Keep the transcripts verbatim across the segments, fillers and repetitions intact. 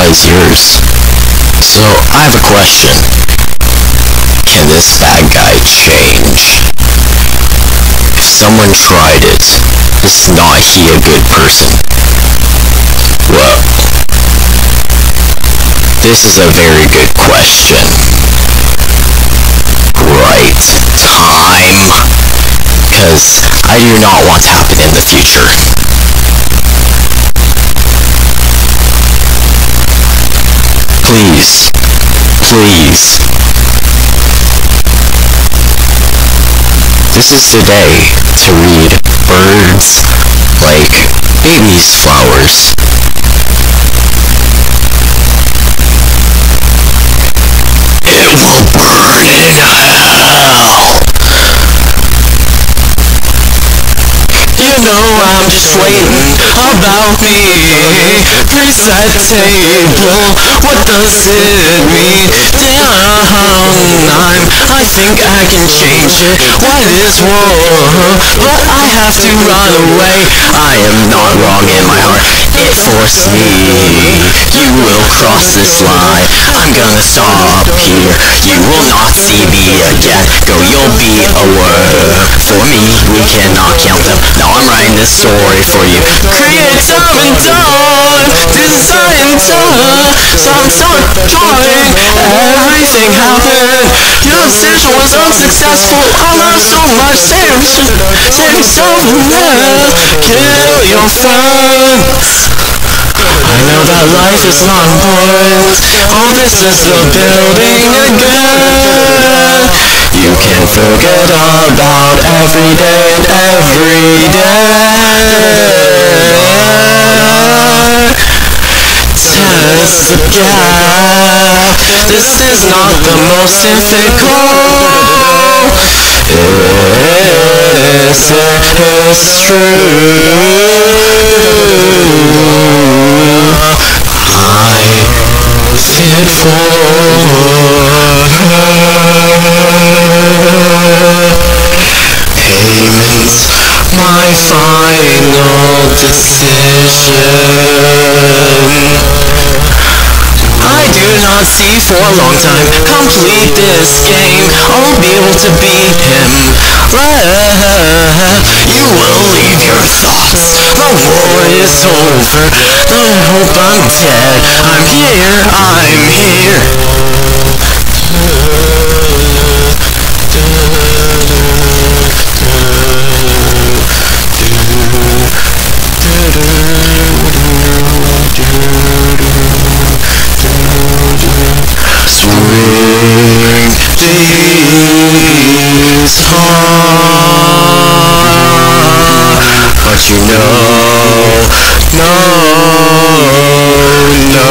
is yours. So, I have a question. Can this bad guy change? If someone tried it, is not he a good person? Well, this is a very good question. Right time. Because I do not want to happen in the future. Please, please. This is the day to read birds like baby's flowers. It will burn in hell. You know I'm just waiting about me. Praise that table, what does it mean? Damn, I'm, I think I can change it. What is war? But I have to run away. I am not wrong in my heart. It forced me. You will cross this line. I'm gonna stop here. You will not see me again. Go, you'll be a word. For me, we cannot count them. Now I'm writing this story for you. Create time and time, design time. So I'm start drawing. Everything happened. Your decision was unsuccessful. I learned so much. Save, save someone else. Kill your friends. I know that life is not important. All this is the building again. You can forget about every day and every day. Test the gap. This is not the most difficult. Is it true? I did for payment, my final decision. I do not see for a long time. Complete this game, I'll be able to beat him. You will leave your thoughts. The war is over. I hope I'm dead. I'm here, I'm here. Swing these hard, but you know, no, no.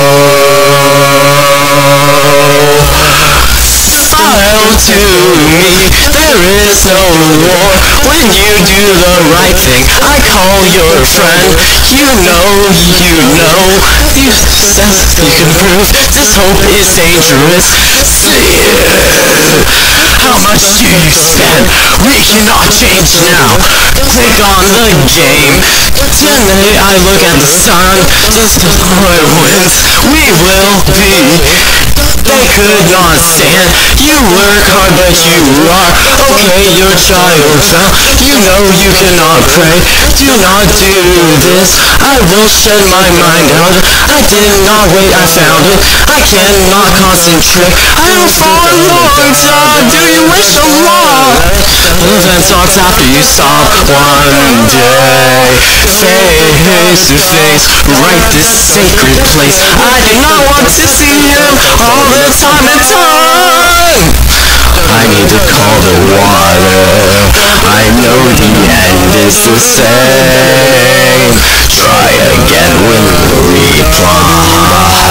Smile to me, there is no war. When you do the right thing, I call your friend. You know, you know, you sense you can prove this hope is dangerous. See it. How much do you spend? We cannot change now. Click on the game. Today I look at the sun. Just before it wins, we will be. They could not stand. You work hard, but you are okay. Your child fell. You know you cannot pray. Do not do this. I will shut my mind out. I did not wait. I found it. I cannot concentrate. I don't for a long time. Do you wish a lot? Live and talks after you stop one day. Face to face, right this sacred place. I do not want to see him all the time and time. I need to call the water. I know the end is the same. Try again with reply.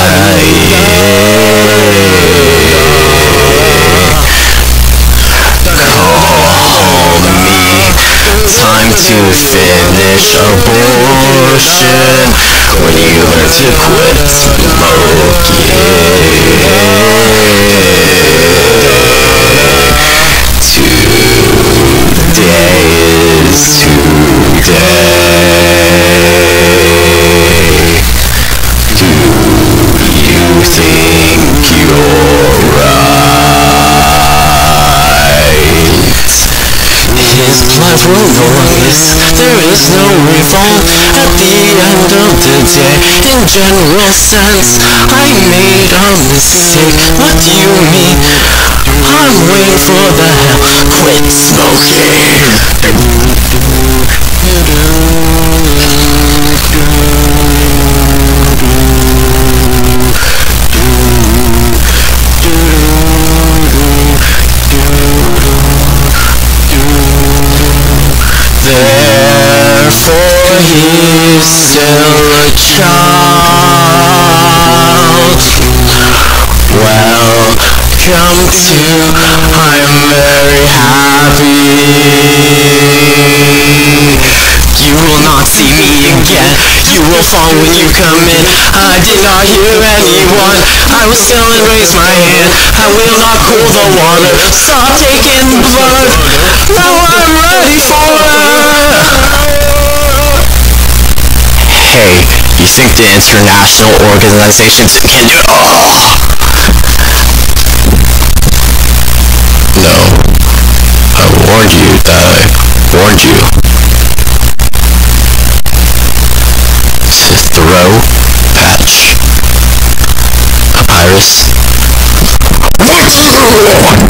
Call me. Time to finish abortion. When you learn to quit smoking. Today is today. Do you this. There is no revolt at the end of the day. In general sense, I made a mistake. What do you mean? I'm waiting for the hell. Quit smoking. Therefore he's still a child. Welcome to, I'm very happy. You will not see me again. You will fall when you come in. I did not hear anyone. I will still raise my hand. I will not cool the water. Stop taking blood. Now I'm ready for it. Hey, you think the international organizations can do? Oh. No, I warned you that I warned you. Throw, patch, papyrus.